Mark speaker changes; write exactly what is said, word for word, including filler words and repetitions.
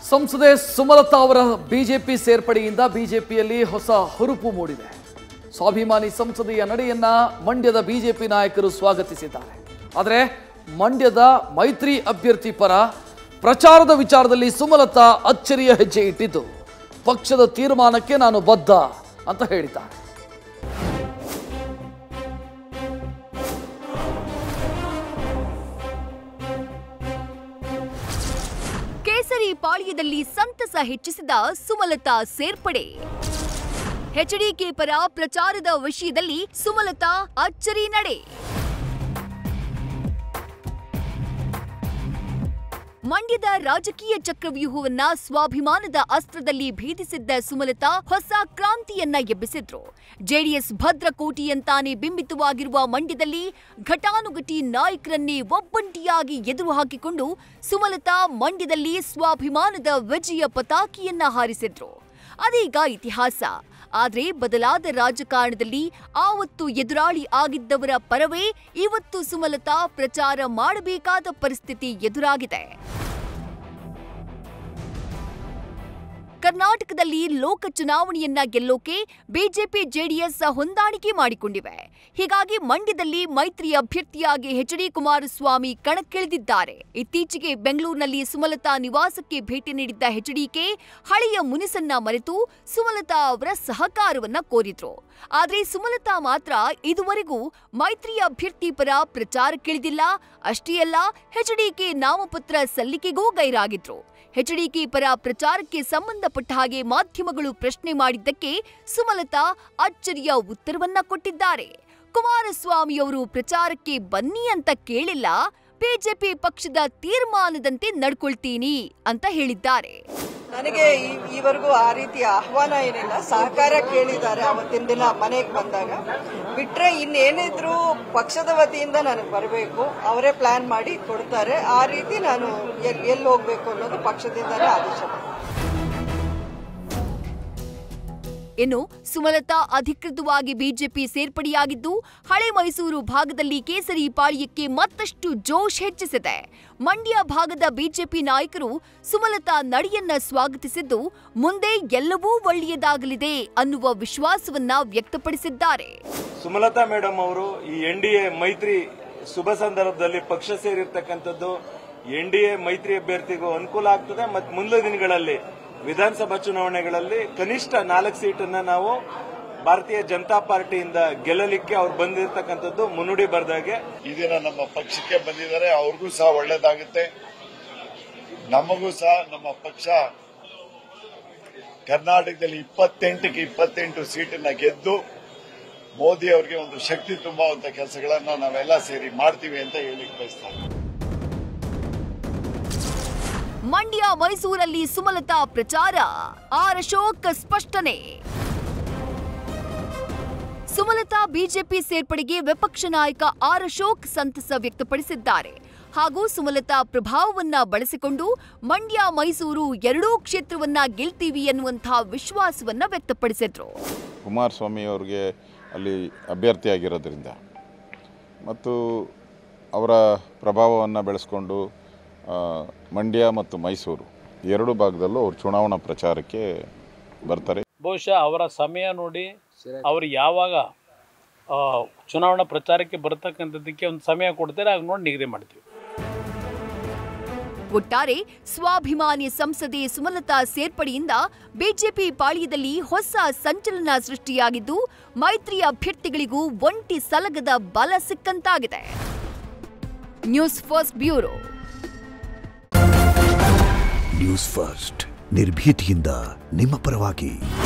Speaker 1: ಸಂಸದೆ ಸುಮಲತಾ ಅವರ ಬಿಜೆಪಿ ಸೇರ್ಪಡೆಯಿಂದ ಬಿಜೆಪಿಯಲ್ಲಿ ಹೊಸ ಹುರುಪು ಮೂಡಿದೆ. ಸ್ವಾಭಿಮಾನಿ ಸಂಸದೀಯ ನಡೆಯನ್ನ ಮಂಡ್ಯದ ಬಿಜೆಪಿ ನಾಯಕರು ಸ್ವಾಗತಿಸಿದ್ದಾರೆ. ಆದರೆ ಮಂಡ್ಯದ ಮೈತ್ರಿ ಅಭ್ಯರ್ಥಿ ಪರ ಪ್ರಚಾರದ ವಿಚಾರದಲ್ಲಿ ಸುಮಲತಾ ಅಚ್ಚರಿಯ ಹೆಜ್ಜೆ ಇಟ್ಟಿದ್ದು, ಪಕ್ಷದ ತೀರ್ಮಾನಕ್ಕೆ ನಾನು ಬದ್ಧ ಅಂತ ಹೇಳಿದ್ದಾರೆ.
Speaker 2: ಕೇಸರಿ ಪಾಳ್ಯದಲ್ಲಿ ಸಂತಸ ಹೆಚ್ಚಿಸಿದ ಸುಮಲತಾ ಸೇರ್ಪಡೆ. ಎಚ್ಡಿಕೆ ಪರ ಪ್ರಚಾರದ ವಿಷಯದಲ್ಲಿ ಸುಮಲತಾ ಅಚ್ಚರಿ ನಡೆ. ಮಂಡ್ಯದ ರಾಜಕೀಯ ಚಕ್ರವ್ಯೂಹವನ್ನ ಸ್ವಾಭಿಮಾನದ ಅಸ್ತ್ರದಲ್ಲಿ ಭೇದಿಸಿದ್ದ ಸುಮಲತಾ ಹೊಸ ಕ್ರಾಂತಿಯನ್ನ ಎಬ್ಬಿಸಿದ್ರು. ಜೆಡಿಎಸ್ ಭದ್ರಕೋಟೆಯಂತಾನೆ ಬಿಂಬಿತವಾಗಿರುವ ಮಂಡ್ಯದಲ್ಲಿ ಘಟಾನುಘಟಿ ನಾಯಕರನ್ನೇ ಒಬ್ಬಂಟಿಯಾಗಿ ಎದುರು ಹಾಕಿಕೊಂಡು ಸುಮಲತಾ ಮಂಡ್ಯದಲ್ಲಿ ಸ್ವಾಭಿಮಾನದ ವಿಜಯ ಪತಾಕೆಯನ್ನ ಹಾರಿಸಿದ್ರು. ಅದೀಗ ಇತಿಹಾಸ. ಆದರೆ ಬದಲಾದ ರಾಜಕಾರಣದಲ್ಲಿ ಆವತ್ತು ಎದುರಾಳಿ ಆಗಿದ್ದವರ ಪರವೇ ಇವತ್ತು ಸುಮಲತಾ ಪ್ರಚಾರ ಮಾಡಬೇಕಾದ ಪರಿಸ್ಥಿತಿ ಎದುರಾಗಿದೆ. ಕರ್ನಾಟಕದಲ್ಲಿ ಲೋಕ ಚುನಾವಣೆಯನ್ನ ಗೆಲ್ಲೋಕೆ ಬಿಜೆಪಿ ಜೆಡಿಎಸ್ ಹೊಂದಾಣಿಕೆ ಮಾಡಿಕೊಂಡಿವೆ. ಹೀಗಾಗಿ ಮಂಡ್ಯದಲ್ಲಿ ಮೈತ್ರಿ ಅಭ್ಯರ್ಥಿಯಾಗಿ ಎಚ್ ಡಿ ಕುಮಾರಸ್ವಾಮಿ ಕಣಕ್ಕಿಳಿದಿದ್ದಾರೆ. ಇತ್ತೀಚೆಗೆ ಬೆಂಗಳೂರಿನಲ್ಲಿ ಸುಮಲತಾ ನಿವಾಸಕ್ಕೆ ಭೇಟಿ ನೀಡಿದ್ದ ಎಚ್ಡಿಕೆ ಹಳೆಯ ಮುನಿಸನ್ನ ಮರೆತು ಸುಮಲತಾ ಅವರ ಸಹಕಾರವನ್ನ ಕೋರಿದ್ರು. ಆದ್ರೆ ಸುಮಲತಾ ಮಾತ್ರ ಇದುವರೆಗೂ ಮೈತ್ರಿ ಅಭ್ಯರ್ಥಿ ಪರ ಪ್ರಚಾರಕ್ಕಿಳಿದಿಲ್ಲ. ಅಷ್ಟೇ ಅಲ್ಲ, ಎಚ್ಡಿಕೆ ನಾಮಪತ್ರ ಸಲ್ಲಿಕೆಗೂ ಗೈರಾಗಿದ್ರು. ಎಚ್ಡಿಕೆ ಪರ ಪ್ರಚಾರಕ್ಕೆ ಸಂಬಂಧಪಟ್ಟ ಹಾಗೆ ಮಾಧ್ಯಮಗಳು ಪ್ರಶ್ನೆ ಮಾಡಿದ್ದಕ್ಕೆ ಸುಮಲತಾ ಅಚ್ಚರಿಯ ಉತ್ತರವನ್ನ ಕೊಟ್ಟಿದ್ದಾರೆ. ಕುಮಾರಸ್ವಾಮಿಯವರು ಪ್ರಚಾರಕ್ಕೆ ಬನ್ನಿ ಅಂತ ಕೇಳಿಲ್ಲ, ಬಿಜೆಪಿ ಪಕ್ಷದ ತೀರ್ಮಾನದಂತೆ ನಡ್ಕೊಳ್ತೀನಿ ಅಂತ ಹೇಳಿದ್ದಾರೆ.
Speaker 3: ನನಗೆ ಈವರೆಗೂ ಆ ರೀತಿಯ ಆಹ್ವಾನ ಏನಿಲ್ಲ, ಸಹಕಾರ ಕೇಳಿದ್ದಾರೆ ಅವತ್ತಿನ ದಿನ ಮನೆಗೆ ಬಂದಾಗ. ಬಿಟ್ರೆ ಇನ್ನೇನಿದ್ರು ಪಕ್ಷದ ವತಿಯಿಂದ ನನಗೆ ಬರಬೇಕು, ಅವರೇ ಪ್ಲಾನ್ ಮಾಡಿ ಕೊಡ್ತಾರೆ. ಆ ರೀತಿ ನಾನು ಎಲ್ಲಿ ಹೋಗ್ಬೇಕು ಅನ್ನೋದು ಪಕ್ಷದಿಂದಲೇ ಆದೇಶ.
Speaker 2: ಇನ್ನು ಸುಮಲತಾ ಅಧಿಕೃತವಾಗಿ ಬಿಜೆಪಿ ಸೇರ್ಪಡೆಯಾಗಿದ್ದು ಹಳೆ ಮೈಸೂರು ಭಾಗದಲ್ಲಿ ಕೇಸರಿ ಪಾಳ್ಯಕ್ಕೆ ಮತ್ತಷ್ಟು ಜೋಶ್ ಹೆಚ್ಚಿಸಿದೆ. ಮಂಡ್ಯ ಭಾಗದ ಬಿಜೆಪಿ ನಾಯಕರು ಸುಮಲತಾ ನಡೆಯನ್ನ ಸ್ವಾಗತಿಸಿದ್ದು, ಮುಂದೆ ಎಲ್ಲವೂ ಒಳ್ಳೆಯದಾಗಲಿದೆ ಅನ್ನುವ ವಿಶ್ವಾಸವನ್ನ ವ್ಯಕ್ತಪಡಿಸಿದ್ದಾರೆ.
Speaker 4: ಸುಮಲತಾ ಮೇಡಮ್ ಅವರು ಈ ಎನ್ ಡಿ ಎ ಮೈತ್ರಿ ಶುಭ ಸಂದರ್ಭದಲ್ಲಿ ಪಕ್ಷ ಸೇರಿರ್ತಕ್ಕಂಥದ್ದು ಎನ್ ಡಿ ಎ ಮೈತ್ರಿ ಅಭ್ಯರ್ಥಿಗೂ ಅನುಕೂಲ ಆಗ್ತದೆ. ಮತ್ತು ಮುಂದಿನ ದಿನಗಳಲ್ಲಿ ವಿಧಾನಸಭಾ ಚುನಾವಣೆಗಳಲ್ಲಿ ಕನಿಷ್ಠ ನಾಲ್ಕು ಸೀಟನ್ನ ನಾವು ಭಾರತೀಯ ಜನತಾ ಪಾರ್ಟಿಯಿಂದ ಗೆಲ್ಲಲಿಕ್ಕೆ ಅವ್ರು ಬಂದಿರತಕ್ಕಂಥದ್ದು ಮುನ್ನುಡಿ ಬರೆದಾಗೆ.
Speaker 5: ಈ ದಿನ ನಮ್ಮ ಪಕ್ಷಕ್ಕೆ ಬಂದಿದ್ದಾರೆ, ಅವ್ರಿಗೂ ಸಹ ಒಳ್ಳೇದಾಗುತ್ತೆ. ನಮಗೂ ಸಹ ನಮ್ಮ ಪಕ್ಷ ಕರ್ನಾಟಕದಲ್ಲಿ ಇಪ್ಪತ್ತೆಂಟಕ್ಕೆ ಇಪ್ಪತ್ತೆಂಟು ಸೀಟನ್ನ ಗೆದ್ದು ಮೋದಿ ಅವರಿಗೆ ಒಂದು ಶಕ್ತಿ ತುಂಬುವಂತ ಕೆಲಸಗಳನ್ನ ನಾವೆಲ್ಲ ಸೇರಿ ಮಾಡ್ತೀವಿ ಅಂತ ಹೇಳಿಕ್ ಬಯಸ್ತಾರೆ.
Speaker 2: ಮಂಡ್ಯ ಮೈಸೂರಲ್ಲಿ ಸುಮಲತಾ ಪ್ರಚಾರ, ಆರ್ ಅಶೋಕ್ ಸ್ಪಷ್ಟನೆ. ಸುಮಲತಾ ಬಿಜೆಪಿ ಸೇರ್ಪಡೆಗೆ ವಿಪಕ್ಷ ನಾಯಕ ಆರ್ ಅಶೋಕ್ ಸಂತಸ ವ್ಯಕ್ತಪಡಿಸಿದ್ದಾರೆ. ಹಾಗೂ ಸುಮಲತಾ ಪ್ರಭಾವವನ್ನ ಬಳಸಿಕೊಂಡು ಮಂಡ್ಯ ಮೈಸೂರು ಎರಡೂ ಕ್ಷೇತ್ರವನ್ನ ಗೆಲ್ತೀವಿ ಎನ್ನುವಂತಹ ವಿಶ್ವಾಸವನ್ನ ವ್ಯಕ್ತಪಡಿಸಿದ್ರು.
Speaker 6: ಕುಮಾರಸ್ವಾಮಿ ಅವರಿಗೆ ಅಲ್ಲಿ ಅಭ್ಯರ್ಥಿಯಾಗಿರೋದ್ರಿಂದ ಮತ್ತು ಅವರ ಪ್ರಭಾವವನ್ನು ಬೆಳೆಸ್ಕೊಂಡು ಮಂಡ್ಯ ಮತ್ತು ಮೈಸೂರು ಎರಡು ಭಾಗದಲ್ಲೂ ಅವರು ಚುನಾವಣಾ ಪ್ರಚಾರಕ್ಕೆ ಬರ್ತಾರೆ.
Speaker 7: ಬಹುಶಃ ಅವರ ಸಮಯ ನೋಡಿ ಅವರು ಯಾವಾಗ ಚುನಾವಣಾ ಪ್ರಚಾರಕ್ಕೆ ಬರತಕ್ಕಂಥದ್ದಕ್ಕೆ ಒಂದು ಸಮಯ ಕೊಡ್ತಾರೆ, ಆಗ ನೋಡಿ ನಿಗದಿ ಮಾಡ್ತೀವಿ.
Speaker 2: ಒಟ್ಟಾರೆ ಸ್ವಾಭಿಮಾನಿ ಸಂಸದೆ ಸುಮಲತಾ ಸೇರ್ಪಡೆಯಿಂದ ಬಿಜೆಪಿ ಪಾಳ್ಯದಲ್ಲಿ ಹೊಸ ಸಂಚಲನ ಸೃಷ್ಟಿಯಾಗಿದ್ದು, ಮೈತ್ರಿ ಅಭ್ಯರ್ಥಿಗಳಿಗೂ ಒಂಟಿ ಸಲಗದ ಬಲ ಸಿಕ್ಕಂತಾಗಿದೆ. News first bureau.
Speaker 8: News first ನಿರ್ಭೀತಿಯಿಂದ ನಿಮ್ಮ ಪರವಾಗಿ.